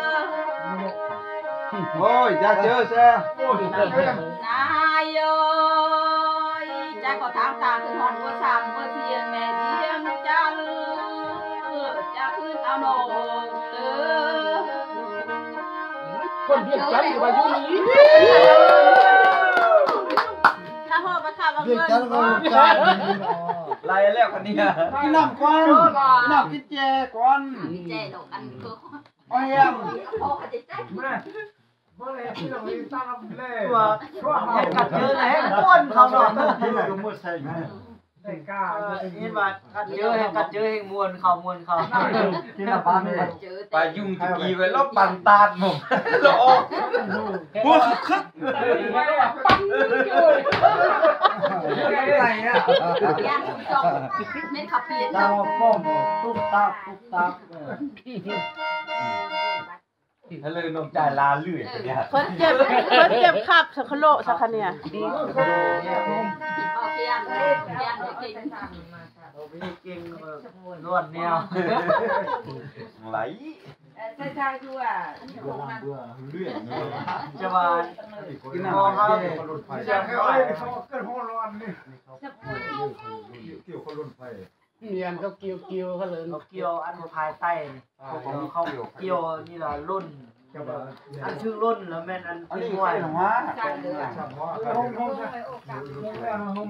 โอ้ยอย่าเจอแซ่นายเอ้ยใจก็ถามตาคือหอนว่าซ้ำว่าเพียงแม่เพียงจันจะขึ้นเอาโนเด้อคนเบียดกันอยู่ว่าอยู่นี้ถ้าพ่อไปขับรถเด็กเงินกันก็รู้จักไล่แล้วคนนี้กินน้ำก่อนกินน้ำกินแจก่อนเจ๊ดอกอันคืออ้อยมพ่อจะใจตัวเห็ดกัดเจอเลยเห็ดม้วนเขาหน่อยกินดูมือใส่ได้กล้าเห็นว่ากัดเจอเห็ดกัดเจอเห็ดม้วนเขาม้วนเขากินน้ำปลาไม่ได้ปลายุ่งตะกี้ไว้แล้วปั่นตาดหมดแล้วออกหัวคึกปังเลยอะไรอ่ะย่างจอกเม็ดขับเปลี่ยนดาวป้อมตุ๊บตับตุ๊บตับถ้าเลยนมจ่ายลาเลื่อยเนี่ยเพิ่นเจ็บเพิ่นเจ็บขับสักโลสักคะเนี่ยเอาเปลี่ยนเปลี่ยนเก่งเก่งนวดแนวไหลใช่ใช่คือว่าเลื่อยจะมากินน้ำครับจะให้อ้อยเขาเกิดห้องร้อนนี่เกี่ยวกับรถไฟเนียนเขาเกี่ยวเกี่ยวเขาเลยเขาเกี่ยวอันภายใต้ของเขาเกี่ยวนี่ละรุ่นอันชื่อรุ่นแล้วแม่นอันเป็นหน่วยของว่าห้องห้องห้อง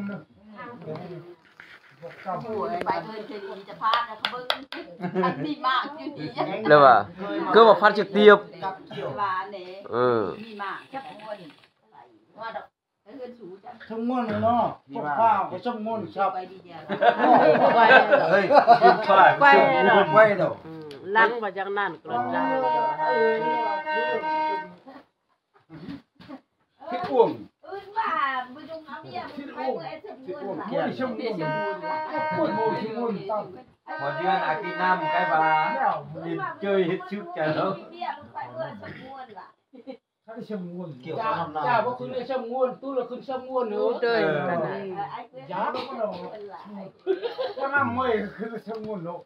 ผู้ไปเงินจะดีจะพาจะเบิ้งอันนี้มากอยู่ดีแล้วว่าก็ว่าพัดจะเตียบกับเกี่ยวว่าเนี่ยเออมีมากจับคนว่าดอกเงินสูงจังทั้งมวลเนาะพวกข้าวก็ทั้งมวลชอบไปดีเดียวไปเฮ้ยไปไว้ดอกอืมลังมาจากนั่นกระจังที่อ้วงอื่นว่าบุญงามเยี่ยมไปเมื่อเสร็จเมื่อไหร่ที่ชมที่ชมพูดโมที่มุ่นตั้งพอเดือนอากินน้ำใกล้บ้านเจอเห็ดชุกใจแล้วเบี้ยไปเมื่อสมควรล่ะถ้าได้ชมงูเกี่ยวจ้ากับน้ำจ้าบ่คือเลยชมงวนตู้ละคือชมงวนเนอะเด้ยยาแล้วก็เราก็น้ำมวยคือชมงูเนาะ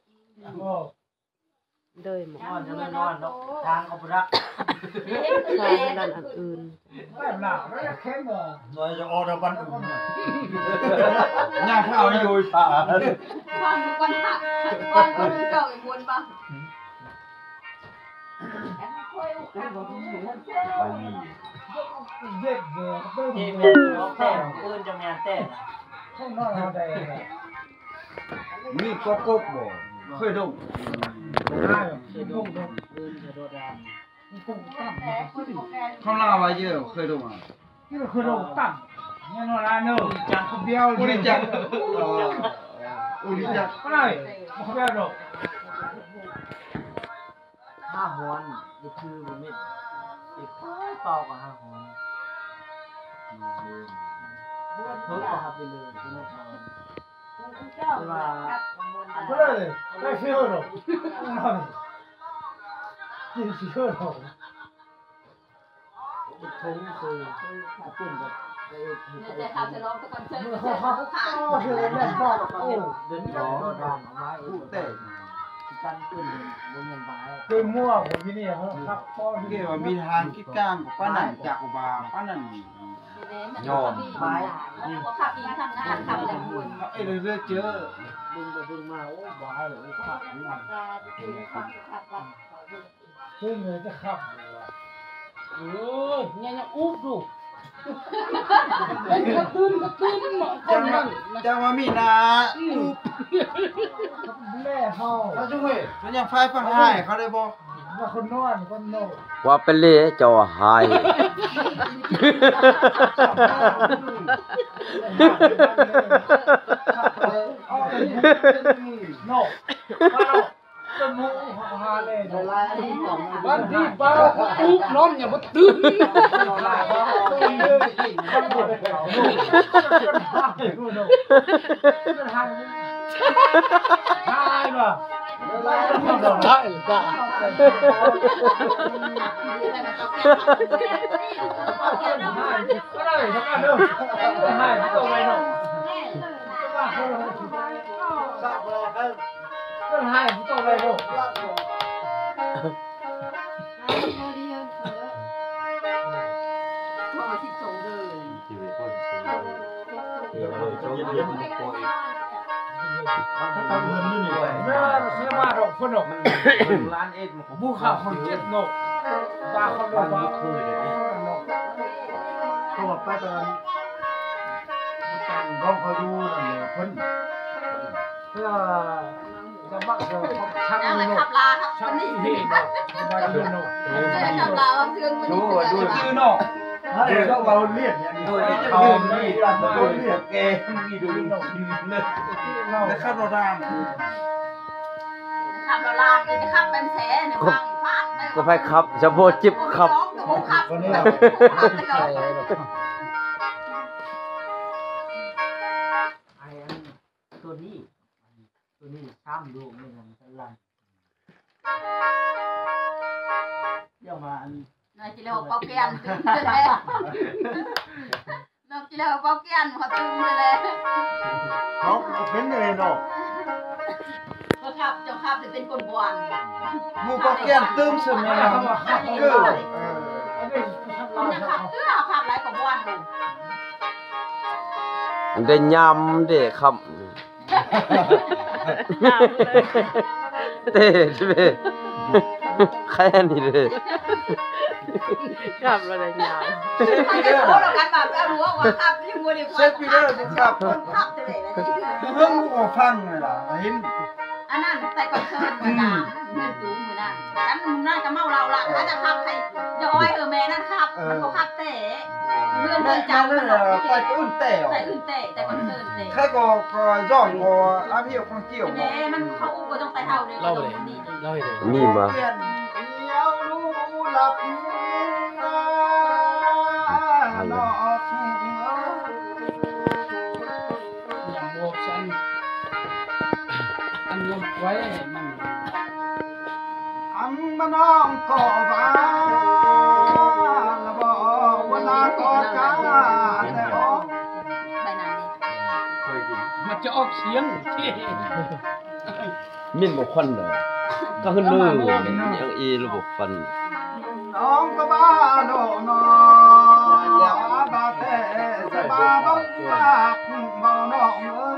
เด้ยหมดนอนจะไม่นอนหรอกทางเขารักใช่นั่นอันอื่นแบบหนักแล้วแข็งเหรอหน่อยจะออดบันอื่นย่างข้าวอยู่ป่าฟังก่อนค่ะก่อนคนเก่าอีกคนปะบันนี้เด็กเด็กเต้นที่แมนเต้นปืนจะแมนเต้นข้างนอกเราได้มีก็กบบ่เคยดงได้เคยโดนปืนจะโดนแรงกุ้งตั้มข้างล่างว่าเยอะเคยดงอ่ะที่เราคือเราตั้มเนี่ยนอนร้านเนอะจังคนเดียวอุลิจักอุลิจักก็ได้คนเดียวหรอกห้าหอนนี่คือบุมิตอีกเปล่ากับห้าหอนเพิ่มกว่าฮับไปเลยคุณแม่นอนแต่ว่าก็ได้ได้เชื่อหรอกกินเชื่อหรอกจุดทุ่งคือปุ่นแบบไปเนี่ยจะทำจะร้องตะกอนเชิญเมื่อเชิเขาญเขาเขาขาดเขาเชื่อแน่นอนโอ้เดินร้อนร้อนเอาไว้แต่การปืนบนเงินไปเป็นมั่วผมที่นี่เขาครับพ่อเกี่ยวว่ามีทางคิดกลางป้านั่นจากอุบาป้านั่นยอมไปนี่ขับอีกทำงานทำอะไรบุญเอ้ยเรื่อยเจอดึงไปดึงมาโอ้บ้าเลยขับนี่ซึ่งเลยจะขับเออเนี่ยเนี่ยอุ๊บดูกระตุ้นกระตุ้นเหมาะคจันงนั่ว่าน จังว่ามีนาอุ๊บแม่เขาเขาจุ้ยมันยังไฟฟังให้เขาได้บ่ว่าคนนอนคนโน่ว่าเป็นเล่จอหายโน่ต้นมูฮาเลยเวลาที่สองบางทีเบาอุ๊บนอนอย่ามาตื่นใช่ป่ะได้จ้าก็ได้ทำงานเด้อให้ตัวไปเนาะก็ให้ตัวไปเนาะพอที่ส่งเลยทำเงินนี่นี่ไว้แม่เชื่อว่าดอกคนดอกร้านเอ็ดผู้ข่าวคนเจ็ดนกตาเขาดอกว่าตัวป้าตอนร้องเขาดูนี่เพิ่นเพื่อจะมักจะชักยังนเลยกขับลาครับชัวักนนี้ที่ดอกมาดูนกเจอขับลาเพื่อนวันดูนี้ดูชื่อนอกเดี๋ยวต้องเราเรียกอย่างนี้เขานี่เราเรียกแกมีดูนกเลยแล้วข้าวรามขับลาเลยจะขับเป็นแสนเนี่ยฟังฟาดก็ไปขับเฉพาะจิบขับขับคนนี้ขับเลยไอ้ตัวนี้ตัวนี้ซ้ำดูไม่ทันกันลังเดี๋ยวมาอันนายจิเลวเป้าเกียนตึงเลยนายจิเลวเป้าเกียนเขาตึงเลยเขาเป็นเลยเนาะเขาขับเจ้าขับจะเป็นคนบวนมูปอกแก้มตึ้มสมัยนั้นเกิดมันจะขับเตื้อขับไรกับบวนดูได้ยำเด้ครับยำเลยเด้เด้แค่นี้เลยขับอะไรยำใครจะโค้ดกันแบบเอารู้ว่าขับยังมัวเดียวเซฟปีเดอร์สิครับคนขับจะไหนนะเพิ่งรู้ฟังเลยล่ะเห็นอัอันนั้นแต่ก่อนเชิญมาด่าเงินจูงมือนั่นอันนั่นก็เมาเราละถ้าจะขับใครจะอ้อยเออแม่นั่นขับมันก็ขับแต่เรื่องเงินจังมันไปอื่นแต่แต่อื่นแต่แต่ก่อนเชิญแต่แค่ก็ก็ย่องก็อาพี่ของเกี่ยวแม่มันเขาอุ้มก็ต้องไปเท่าเลยเล่าเลยเล่าเลยนี่มาเดียวรู้หลับนอกอย่างโมฉันอันลมไว้มันอันมาน้องก็ว่าละบ่เวลาก็จ้าแต่ออกไปนานดิมันจะออกเสียงที่มินบอกควันเลยก็ขึ้นมือยังอีระบบฟันน้องก็บ้าโดนอย่าบ้าแต่จะบ้าบ้าบ้าน้องเอ้ย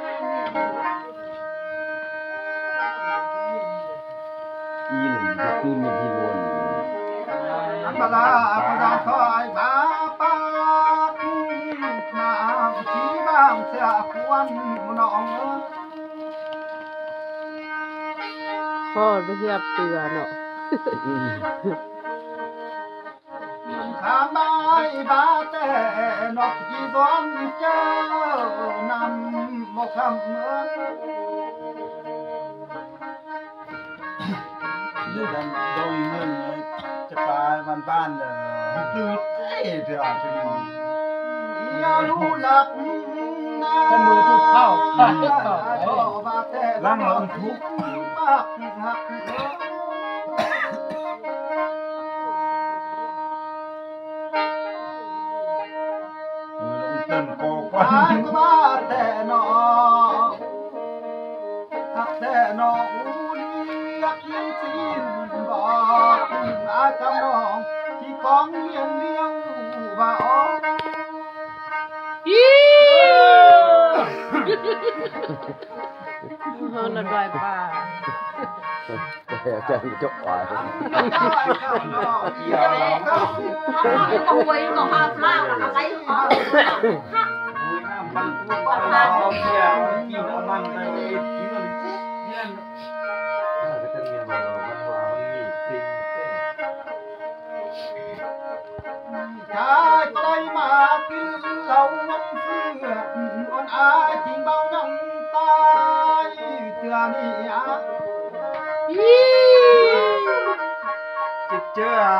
อีหนึ่งก็คือมีที่วนอันบลาพระคอยบ้าปากน้ำที่บ้างเสียควันน้องเอ้ยพ่อไม่เทียบเตือเนาะข้าบายบ้าแต่นกจีดวนเจ้านำมกคำเมื่อเดี๋ยวกันโดยเงินจะไปบ้านบ้านเลยตื่นเต้เดี๋ยวจะมีอย่ารู้หลับนะข้อมือพูดเข้าข้าเข้าร่างเราทุกข์ปากหักเต้นโกกว่าก็มาแต่นอหักแต่นออูอยากยินจีนบอกอาจำน้องที่กองเลี้ยงเลี้ยงว่าอ๋อเฮาหน่อยป่าแต่อาจารย์จบอ่ะเกี่ยวก็หวยก็หาปลาแล้วก็ใส่หัวมันเราเกี่ยวกินมันเลยกินมันเนี่ยก็จะมีบอกมันว่ามันมีสิ่งชายใจมากินเหล้าวันเฟื่ออ่อนอายจริงเบานังตายเตือนนี่อ่ะจิตเจ้า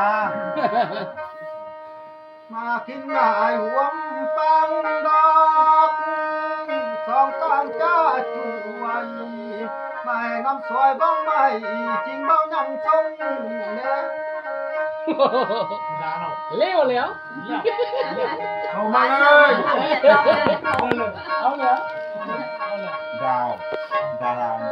มากินนายหวมปังดอกสองกลางจ้าช่วยไม่น้ำสวยบ้องไม่จริงเบานังทรงเนี่ยเลี้ยวแล้วเข้ามาเลยเอาแล้วดาวดาราม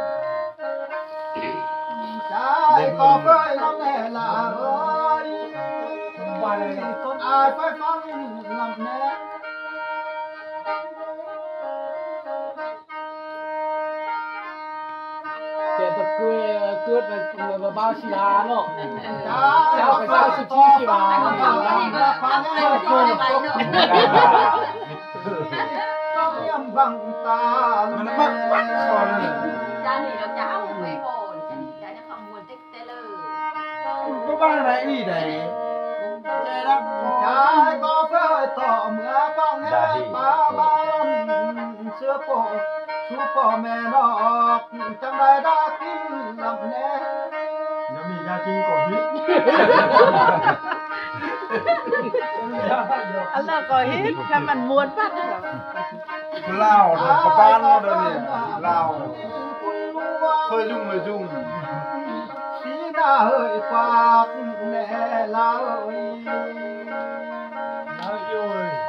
ใจก็เคยลำแน่ละเอ้ยไปต้นอายไปฟังลำแน่แต่ตะเกียเกิดมาบ้าชิลาเนาะเจ้าไปเจ้าสิบสี่สิบาทฟังแน่ก็ยังบังตามันบังบังคอเลยจานนี้เราจะเอาไปโอนจานนี้จะจะขโมยเต็กเตลอก็บ้านไหนนี่ไหนใจรักใจก็เคยต่อเมื่อฟังแน่ป้าบ้านเสื้อโปชูพ่อแม่นอกจังได้ได้กินลำแน่ยังมียาจีก่อนนิดอันนั้นก็เฮ็ดถ้ามันม้วนปัดเล่าเดี๋ยวบ้านเราเดี๋ยวนี้เล่าเคยลุ่งเลยจุ่มสีหน้าเฮ้ยฝากแน่เล่าเอ้ยเอาอยู่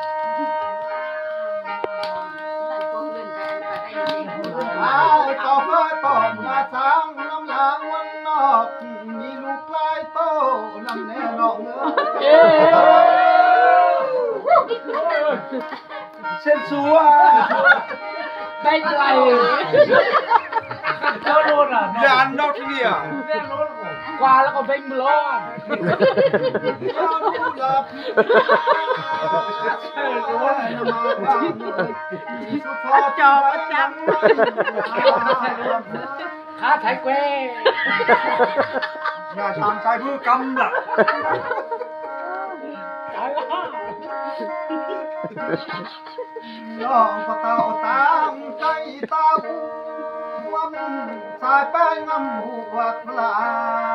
ไอ้ก็เคยตอบมาทางน้ำลางวันนอกมีลูกลายโตลำแน่นอกเนื้อเส้นสัวได้ไกลเขาโดนอ่ะยานนอกที่นี่อ่ะกว่าแล้วก็เบ่งร้อนจอประจำขาไทยแกว้อย่าทำใจเพื่อกรรมล่ะตายละน้องก็เต่าตามใจเต่าวันสายแป้งงำหัวปลา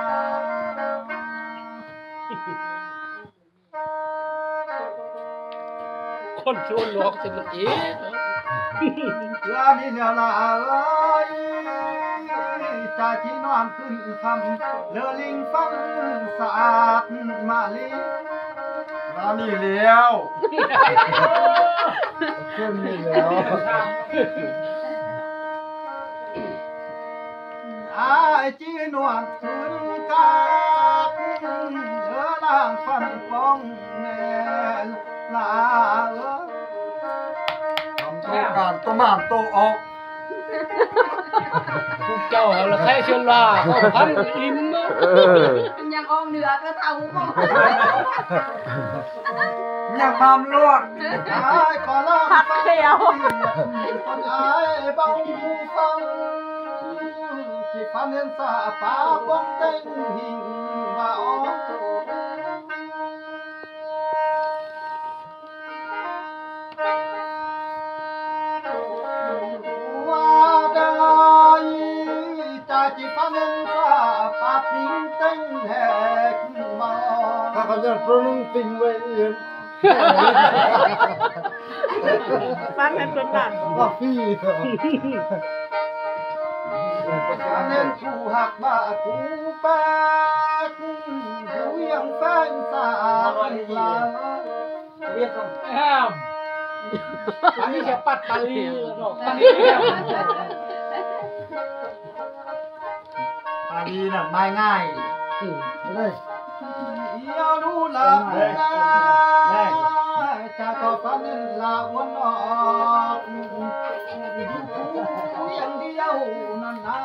คนชวนหลอกสิละเอ๋ลานี่เนี่ยละเอ้ยจ่าที่นอนขึ้นคำเลอลิงฟังสะอาดมาลีลานี่เลี้ยวขึ้นนี่แล้วไอ้จีนวดสุนกาเลือล่างฟันฟองแน่ลาเอ้ยทำตัวการตัวมานตัวออกพวกเจ้าเอาละใครเชิญลาก็พันอิ่มยังออกเหนือก็เท่าก็ยังทำลวดไอ้ก็ล่างฟันเดียวคนไอ้เบาหูฟังที่ฟันเห็นสาป้าบ้องเต็งหิงว่าอ๋อจีฟันเองซาปาปิงเต็งแหกมาถ้าเขาจะปรุงปิงไว้เองฟังกันจนหลังว่าพี่ฟันเองกูหักบ้ากูแป๊กกูยังแฟนสาลาเรียกกันแอมอันนี้จะปัดตาลีหรอกอันนี้ปาดีน่ะไม่ง่ายเลยยาดูลานะจะต่อฟันลาวันออกอย่างเดียวนั่นนะ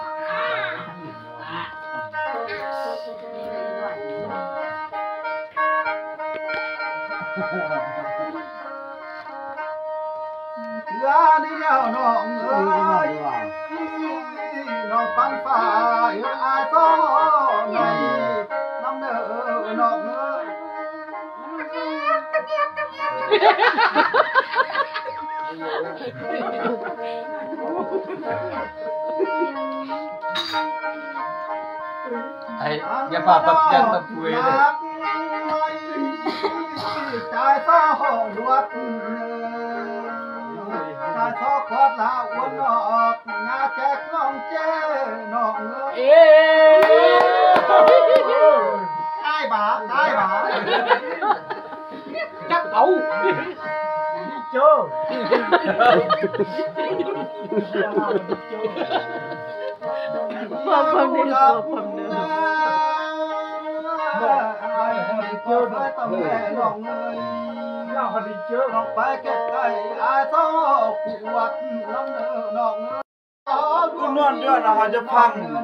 เถื่อนี่ยาวน้องเอ้ยน้องปันฝ่ายอาโต้ในน้ำเนื้อนอกเนื้อไอ้อย่าพาตับยันตับคุยเลยใจซ้อหลวดใจซ้อขวดลาวนออกงาแจกน้องเจ้น้องเอ้ได้บ่าได้บ่าจับเอาโจ้พอความเดือดพอความเดือดไอ้คนเจ้าได้ตำแหน่งน้องเอ้ยน้องคนเจ้าน้องไปเก็บไก่ไอ้ท้อปวดน้ำเนื้อน้องเอ้ยคุณนวลเดือนอาจจะพัง